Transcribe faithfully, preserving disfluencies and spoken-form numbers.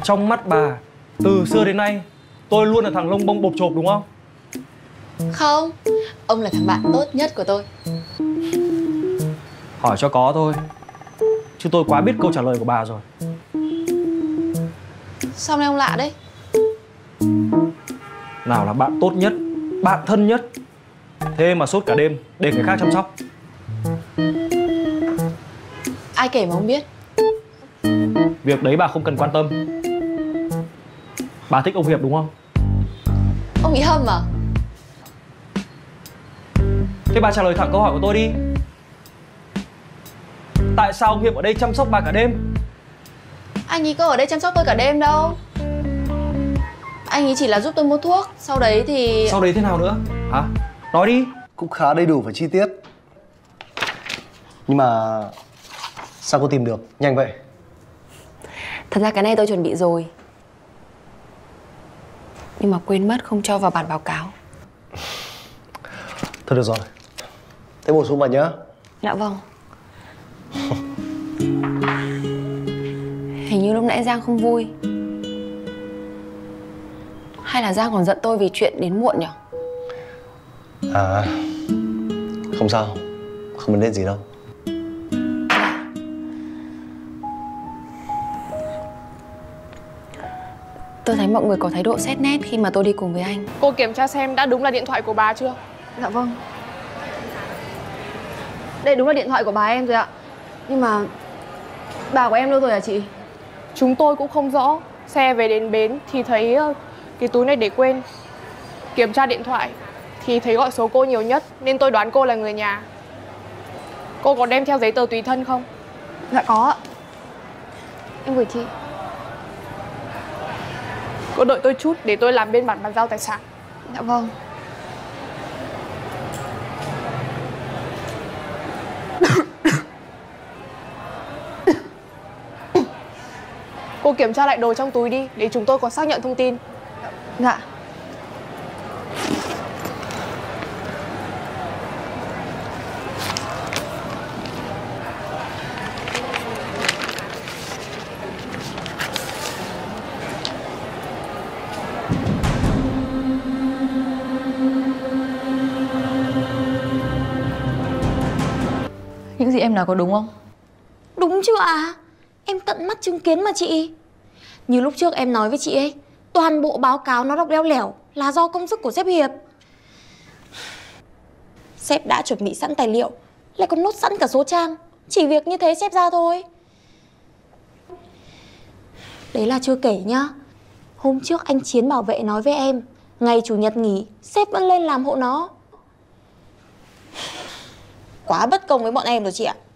Trong mắt bà, từ xưa đến nay tôi luôn là thằng lông bông bộp chộp đúng không? Không, ông là thằng bạn tốt nhất của tôi. Hỏi cho có thôi, chứ tôi quá biết câu trả lời của bà rồi. Sao nay ông lạ đấy? Nào là bạn tốt nhất, bạn thân nhất, thế mà sốt cả đêm để người khác chăm sóc. Ai kể mà ông biết? Việc đấy bà không cần quan tâm. Bà thích ông Hiệp đúng không? Ông bị hâm à? Thế bà trả lời thẳng câu hỏi của tôi đi. Tại sao ông Hiệp ở đây chăm sóc bà cả đêm? Anh ấy có ở đây chăm sóc tôi cả đêm đâu. Anh ấy chỉ là giúp tôi mua thuốc. Sau đấy thì... Sau đấy thế nào nữa? Hả? Nói đi. Cũng khá đầy đủ và chi tiết. Nhưng mà sao cô tìm được nhanh vậy? Thật ra cái này tôi chuẩn bị rồi, nhưng mà quên mất không cho vào bản báo cáo. Thôi được rồi, thế bổ sung vào nhá. Dạ vâng. Hình như lúc nãy Giang không vui. Hay là Giang còn giận tôi vì chuyện đến muộn nhỉ? À, không sao, không vấn đề gì đâu. Tôi thấy mọi người có thái độ xét nét khi mà tôi đi cùng với anh. Cô kiểm tra xem đã đúng là điện thoại của bà chưa? Dạ vâng. Đây đúng là điện thoại của bà em rồi ạ. Nhưng mà bà của em đâu rồi hả chị? Chúng tôi cũng không rõ. Xe về đến bến thì thấy cái túi này để quên. Kiểm tra điện thoại thì thấy gọi số cô nhiều nhất, nên tôi đoán cô là người nhà. Cô có đem theo giấy tờ tùy thân không? Dạ có ạ. Em gửi chị. Cô đợi tôi chút để tôi làm biên bản bàn giao tài sản. Dạ vâng. Cô kiểm tra lại đồ trong túi đi, để chúng tôi có xác nhận thông tin. Dạ. Những gì em nói có đúng không? Đúng chứ ạ? À? Em tận mắt chứng kiến mà chị. Như lúc trước em nói với chị ấy, toàn bộ báo cáo nó đọc leo lẻo là do công sức của sếp Hiệp. Sếp đã chuẩn bị sẵn tài liệu, lại còn nốt sẵn cả số trang. Chỉ việc như thế sếp ra thôi. Đấy là chưa kể nhá. Hôm trước anh Chiến bảo vệ nói với em, ngày chủ nhật nghỉ, sếp vẫn lên làm hộ nó. Quá bất công với bọn em rồi chị ạ.